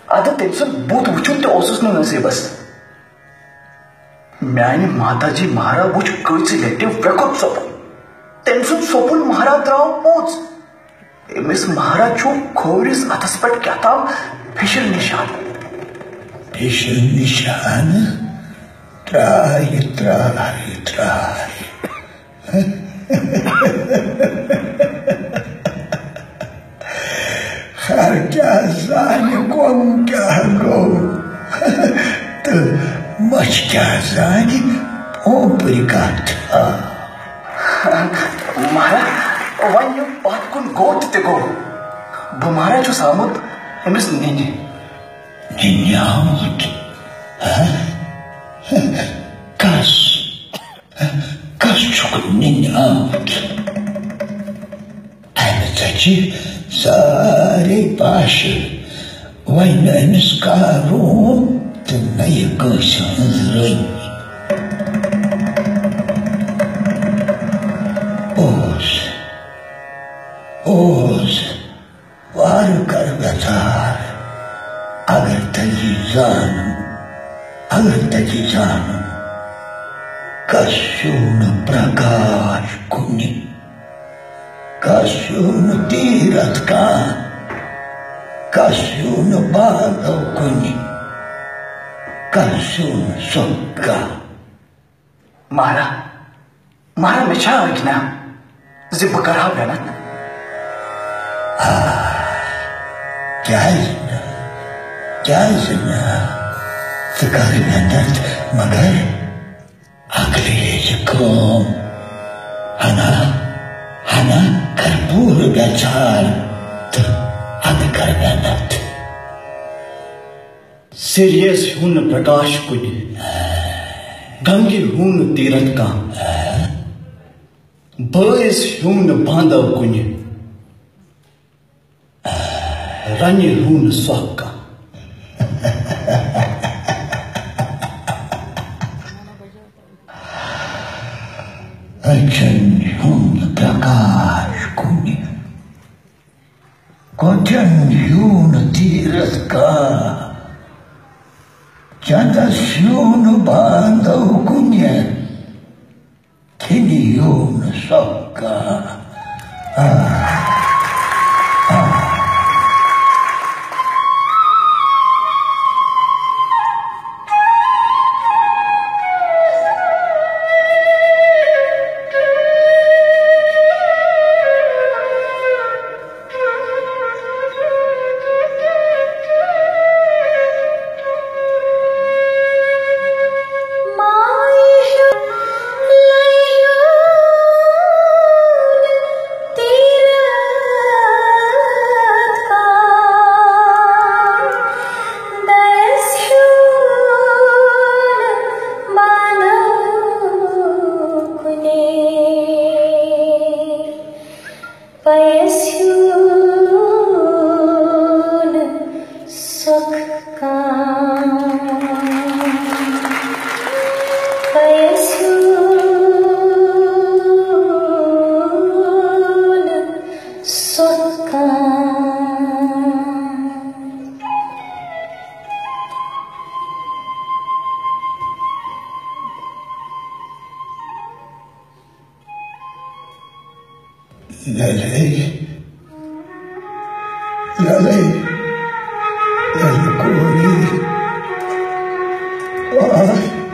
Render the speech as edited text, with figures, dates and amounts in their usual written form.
अद तम सुन बुत वुचुन तोसुस नसीबस म्यान माताजी महारा वुच कच लट व्रकुत सोपुन तम सुन सोपुन महारा द्राव पोच अमिस महारा छु खोवरिस अथस पे क्या ताम फिशर निशान त्राय त्राय त्राय खर्चा जाने कौन क्या गो तो मच क्या जाने ऊपरी का था महारा वन यू बात कुन गोत ते गो बुमारा जो सामुत अमिस निन्ने निन्यामुत kas çok ninyamut Ametacı sari başı Vaynanız karun Tınayı kışınızrın Oğuz var kargatar Agar taji zanım Kasyun prakash kuni Kasyun tirat ka Kasyun balav kuni Kasyun sokka Mahara mecha agna Zib karha bana Jazna Fikari bandat magar Akliyecikum Hana karbur beçal Adı karbanat Serious hun prakash kuni Gangi hun tirat ka Boys hun bandav kuni Rani hun swakka Açın yun prakash kuni Kocan yun tirat ka Jadas yun bandav kuni Kini yun sokka Lalay, Kuri, why?